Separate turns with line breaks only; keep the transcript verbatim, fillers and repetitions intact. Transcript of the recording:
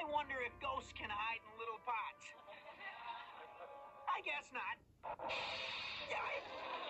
wonder if ghosts can hide in little pots. I guess not. Yeah,